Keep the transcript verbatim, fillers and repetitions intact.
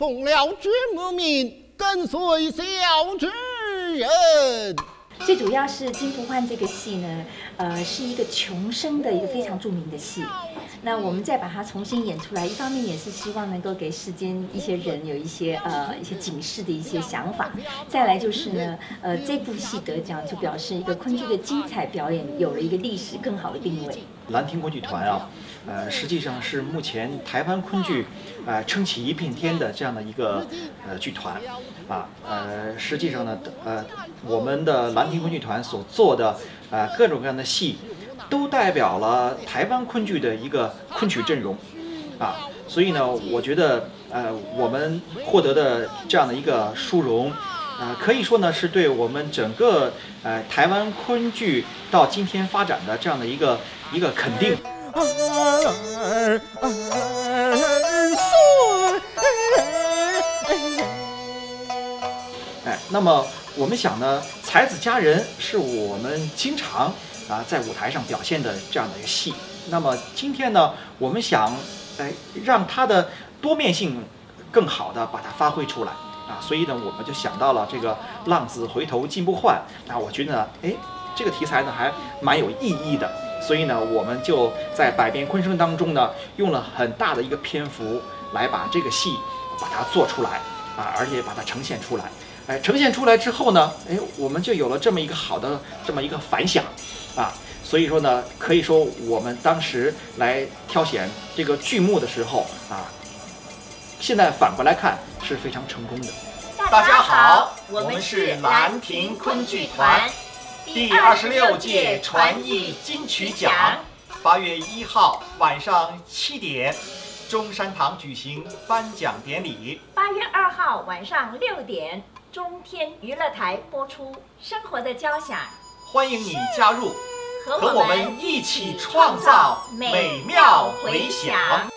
奉了知母命，跟随小之人。 最主要是《金福焕》这个戏呢，呃，是一个穷生的一个非常著名的戏。那我们再把它重新演出来，一方面也是希望能够给世间一些人有一些呃一些警示的一些想法。再来就是呢，呃，这部戏得奖就表示一个昆剧的精彩表演有了一个历史更好的定位。 兰亭昆剧团啊，呃，实际上是目前台湾昆剧呃撑起一片天的这样的一个呃剧团啊，呃，实际上呢，呃，我们的兰亭昆剧团所做的呃各种各样的戏，都代表了台湾昆剧的一个昆曲阵容啊，所以呢，我觉得呃我们获得的这样的一个殊荣。呃，可以说呢，是对我们整个呃台湾昆剧到今天发展的这样的一个一个肯定。 儿儿孙。 哎，那么我们想呢，才子佳人是我们经常啊在舞台上表现的这样的一个戏。那么今天呢，我们想哎让它的多面性更好的把它发挥出来。啊，所以呢，我们就想到了这个浪子回头金不换。那我觉得呢，哎，这个题材呢还蛮有意义的。所以呢，我们就在百变昆声当中呢，用了很大的一个篇幅来把这个戏把它做出来啊，而且把它呈现出来。哎，呈现出来之后呢，哎，我们就有了这么一个好的这么一个反响啊。所以说呢，可以说我们当时来挑选这个剧目的时候啊。现在反过来看是非常成功的。 大家好，我们是兰亭昆剧团，第二十六届传艺金曲奖，八月一号晚上七点，中山堂举行颁奖典礼。 八月二号晚上六点，中天娱乐台播出《生活的交响》， 欢迎你加入， 和我们一起创造美妙回响。